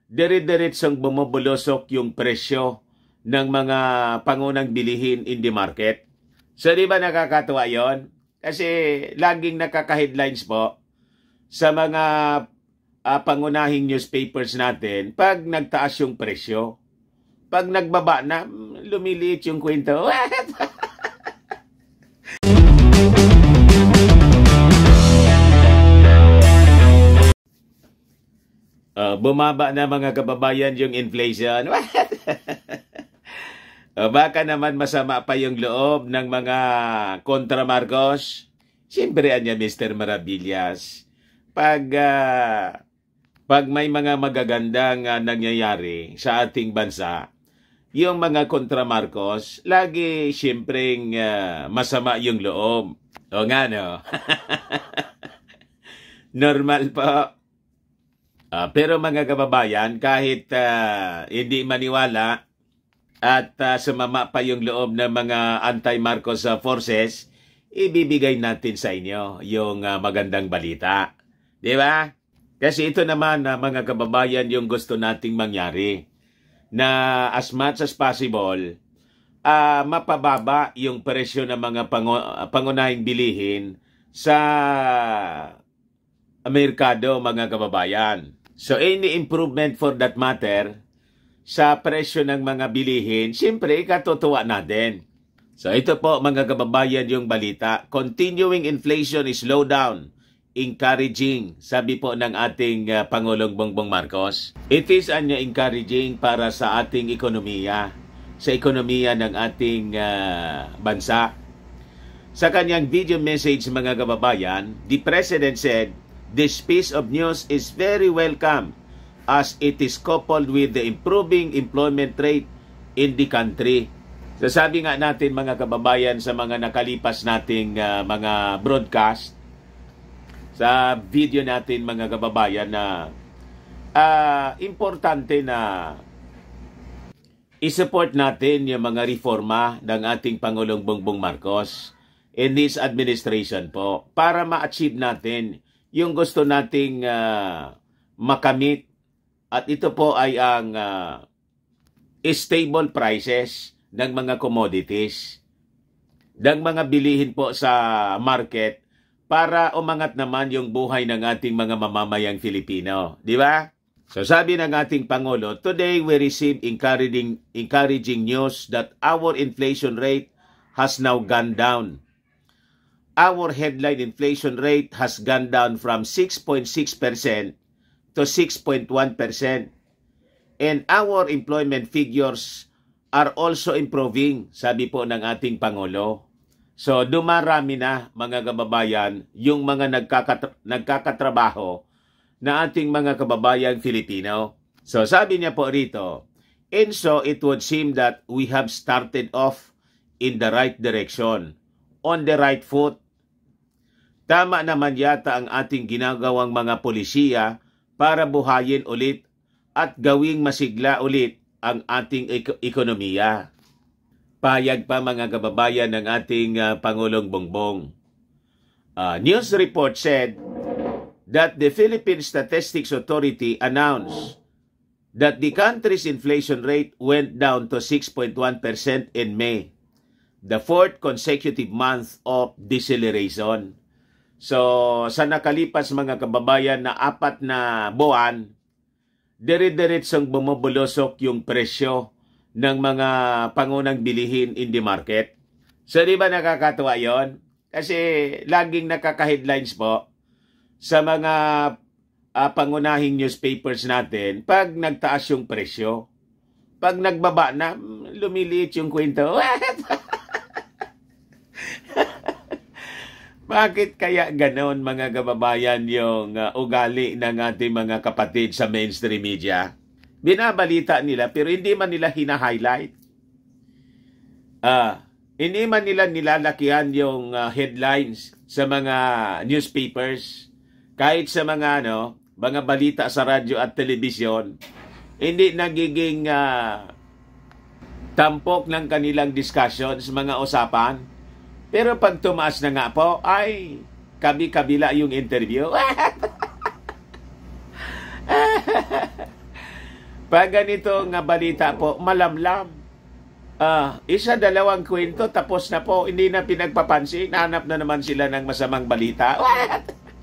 dire-diretsong bumubulusok yung presyo ng mga pangunang bilihin in the market. So di ba nakakatuwa yon? Kasi laging nakaka-headlines po sa mga pangunahing newspapers natin pag nagtaas yung presyo. Pag nagbaba na, lumiliit yung kwento. Bumaba na mga kababayan yung inflation. Baka naman masama pa yung loob ng mga kontra Marcos. Siyempre anya Mr. Maravillas. Pag may mga magagandang nangyayari sa ating bansa, yung mga kontra Marcos, lagi siyempreng masama yung loob. O nga no? Normal po. Pero mga kababayan, kahit hindi maniwala at sumama pa yung loob ng mga anti-Marcos forces, ibibigay natin sa inyo yung magandang balita. Di ba? Kasi ito naman, mga kababayan, yung gusto nating mangyari. Na as much as possible, mapababa yung presyo ng mga pangunahing bilihin sa merkado, mga kababayan. So any improvement for that matter sa presyo ng mga bilihin, siyempre katutuwa natin. So ito po mga kababayan yung balita. Continuing inflation is slow down. Encouraging, sabi po ng ating Pangulong Bongbong Marcos. It is encouraging para sa ating ekonomiya, sa ekonomiya ng ating bansa. Sa kanyang video message mga kababayan, the President said, "This piece of news is very welcome as it is coupled with the improving employment rate in the country." So sabi nga natin mga kababayan sa mga nakalipas nating mga broadcast, sa video natin mga kababayan na importante na isupport natin yung mga reforma ng ating Pangulong Bongbong Marcos in his administration po para ma-achieve natin yung gusto nating makamit, at ito po ay ang stable prices ng mga commodities, ng mga bilihin po sa market para umangat naman yung buhay ng ating mga mamamayang Filipino. Di ba? So sabi ng ating Pangulo, "Today we received encouraging news that our inflation rate has now gone down. Our headline inflation rate has gone down from 6.6% to 6.1%. And our employment figures are also improving," sabi po ng ating Pangulo. So dumarami na mga kababayan yung mga nagkakatrabaho na ating mga kababayan Filipino. So sabi niya po rito, "And so it would seem that we have started off in the right direction, on the right foot." Tama naman yata ang ating ginagawang mga polisiya para buhayin ulit at gawing masigla ulit ang ating ekonomiya. Payag pa mga kababayan ng ating Pangulong Bongbong. News report said that the Philippine Statistics Authority announced that the country's inflation rate went down to 6.1% in May, the fourth consecutive month of deceleration. So, sa nakalipas mga kababayan na 4 na buwan, dire-diretsong bumubulusok yung presyo ng mga pangunang bilihin in the market. So, di ba nakakatuwa yon? Kasi laging nakaka-headlines po sa mga pangunahing newspapers natin pag nagtaas yung presyo. Pag nagbaba na, lumiliit yung kwento. Bakit kaya ganon mga kababayan yung ugali ng ating mga kapatid sa mainstream media? Binabalita nila pero hindi man nila hina-highlight. Hindi man nila nilalakihan yung headlines sa mga newspapers. Kahit sa mga mga balita sa radyo at telebisyon, hindi nagiging tampok ng kanilang discussions, mga usapan. Pero pag tumaas na nga po, ay kabi-kabila yung interview. Pag ganito nga balita po, malamlam. Isa, dalawang kwento, tapos na po. Hindi na pinagpapansin. Nahanap na naman sila ng masamang balita. What?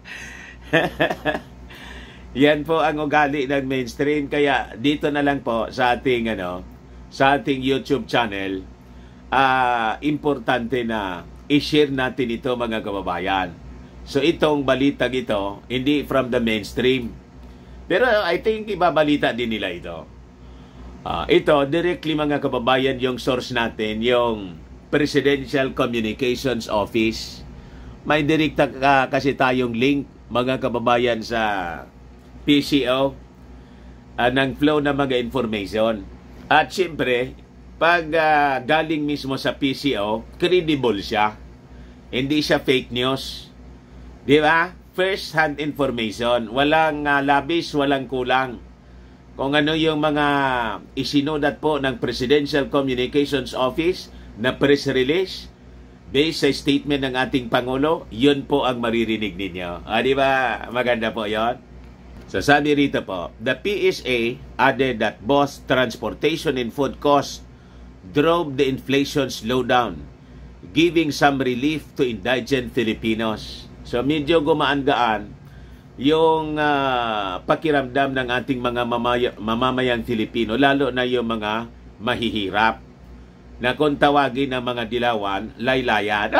Yan po ang ugali ng mainstream. Kaya dito na lang po sa ating, sa ating YouTube channel, importante na i-share natin ito, mga kababayan. So itong balitang ito, hindi from the mainstream. Pero I think ibabalita din nila ito. Ito, directly, mga kababayan, yung source natin, yung Presidential Communications Office. May direkta kasi tayong link, mga kababayan, sa PCO ng flow ng mga information. At siyempre, pag galing mismo sa PCO, credible siya. Hindi siya fake news. Di ba? First-hand information. Walang labis, walang kulang. Kung ano yung mga isinulat po ng Presidential Communications Office na press release based sa statement ng ating Pangulo, yun po ang maririnig ninyo. Di ba? Maganda po yon. So sabi rito po, the PSA added that both transportation and food costs drove the inflation slowdown, giving some relief to indigent Filipinos. So medyo gumaan-gaan yung pakiramdam ng ating mga mamamayang Filipino, lalo na yung mga mahihirap, na kung tawagin ng mga dilawan, laylayan.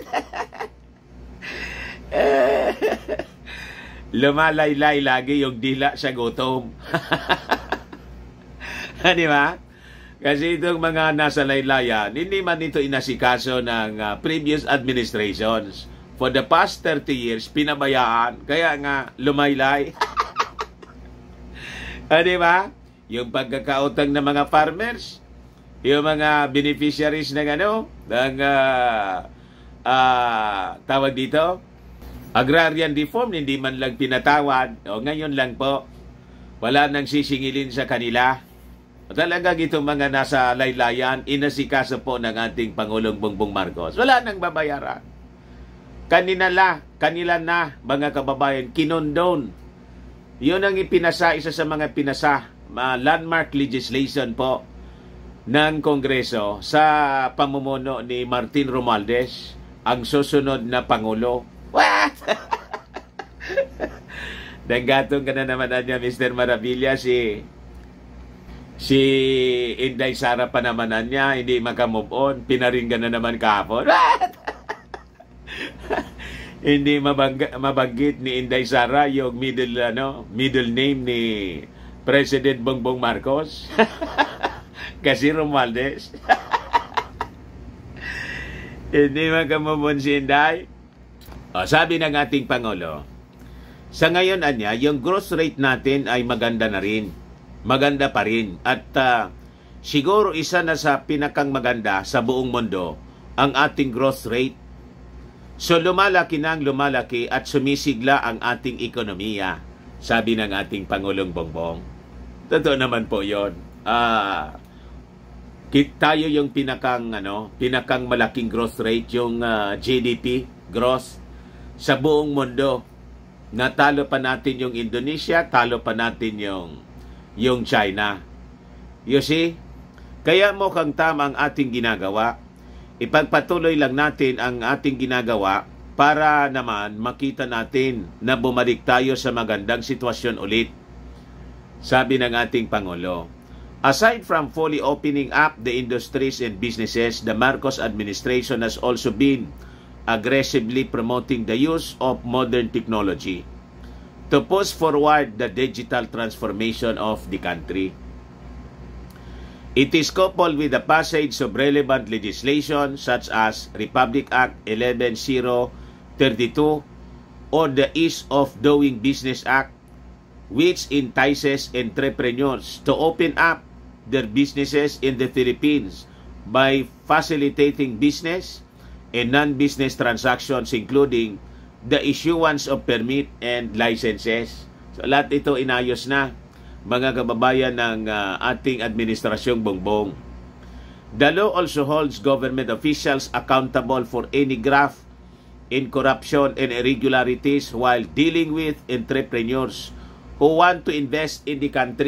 Lumalaylay lagi yung dila sa gutom. Di ba? Kasi itong mga nasa laylayan, hindi man ito inasikaso ng previous administrations. For the past 30 years, pinabayaan. Kaya nga, lumaylay. Di ba? Yung pagkakautang ng mga farmers, yung mga beneficiaries ng tawag dito, agrarian reform, hindi man lang pinatawad. O ngayon lang po, wala nang sisingilin sa kanila. Talaga itong mga nasa laylayan, inasikaso po ng ating Pangulong Bongbong Marcos. Wala nang babayaran. Kanila na, mga kababayan, kinondon. Yun ang ipinasa, isa sa mga pinasa, landmark legislation po ng Kongreso sa pamumuno ni Martin Romualdez, ang susunod na Pangulo. What? Nanggatong ka na naman niya, Mr. Maravilla, si Inday Sara pa naman niya, hindi makamove on, pinaringgan na naman kahapon. What? Hindi mabanggit ni Inday Sara yung middle name ni President Bongbong Marcos. Kasi Romualdez. Hindi makamubon si Inday. Sabi ng ating Pangulo, sa ngayon yung growth rate natin ay maganda na rin. Maganda pa rin. At siguro isa na sa pinakang maganda sa buong mundo ang ating growth rate. So lumalaki at sumisigla ang ating ekonomiya, sabi ng ating Pangulong Bongbong. Totoo naman po yun. Tayo yung pinakang malaking growth rate, yung GDP growth sa buong mundo. Natalo pa natin yung Indonesia, talo pa natin yung China. You see? Kaya mukhang tama ang ating ginagawa. Ipagpatuloy lang natin ang ating ginagawa para naman makita natin na bumalik tayo sa magandang sitwasyon ulit, sabi ng ating Pangulo. Aside from fully opening up the industries and businesses, the Marcos administration has also been aggressively promoting the use of modern technology to push forward the digital transformation of the country. It is coupled with the passage of relevant legislation such as Republic Act 11032 or the Ease of Doing Business Act, which entices entrepreneurs to open up their businesses in the Philippines by facilitating business and non-business transactions, including the issuance of permit and licenses. So lahat ito inayos na, mga kababayan ng ating administrasyong Bongbong. The law also holds government officials accountable for any graft in corruption and irregularities while dealing with entrepreneurs who want to invest in the country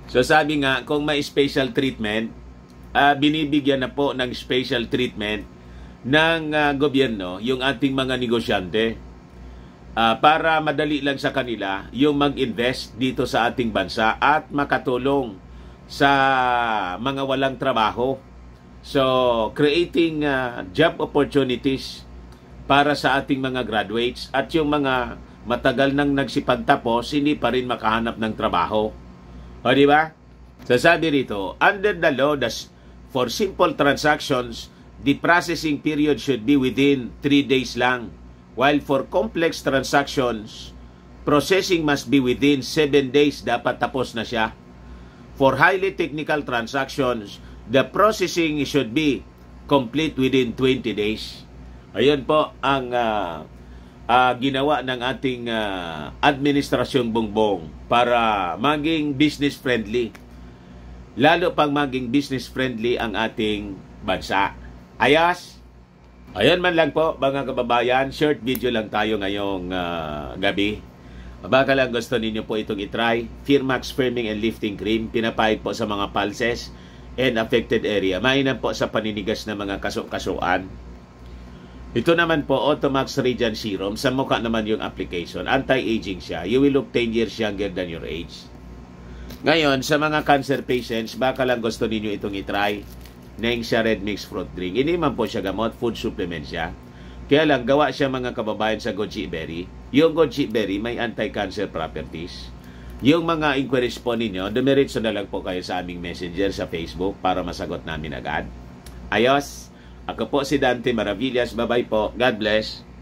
So sabi nga, kung may special treatment, binibigyan na po ng special treatment ng gobyerno yung ating mga negosyante para madali lang sa kanila yung mag-invest dito sa ating bansa at makatulong sa mga walang trabaho. So, creating job opportunities para sa ating mga graduates at yung mga matagal nang nagsipagtapos, hindi pa rin makahanap ng trabaho. O, di ba? Sasabi rito, under the law, for simple transactions, the processing period should be within 3 days lang. While for complex transactions, processing must be within 7 days. Dapat tapos na siya. For highly technical transactions, the processing should be complete within 20 days. Ayun po ang ginawa ng ating administrasyong Bongbong para maging business friendly. Lalo pang maging business friendly ang ating bansa. Ayos? Ayan man lang po mga kababayan, short video lang tayo ngayong gabi. Baka lang gusto ninyo po itong itry. Firmax Firming and Lifting Cream, pinapahid po sa mga pulses and affected area. Mainam po sa paninigas na mga kaso-kasuan. Ito naman po, Automax Radiant Serum. Sa mukha naman yung application. Anti-aging siya. You will look 10 years younger than your age. Ngayon, sa mga cancer patients, baka lang gusto ninyo itong itry. Neng siya Red Mix Fruit Drink. Hindi man po siya gamot, food supplement siya. Kaya lang, gawa siya mga kababayan sa goji berry. Yung goji berry may anti-cancer properties. Yung mga inquiries po ninyo, dumiretso na lang po kayo sa aming messenger sa Facebook para masagot namin agad. Ayos! Ako po si Dante Maravillas. Bye-bye po. God bless.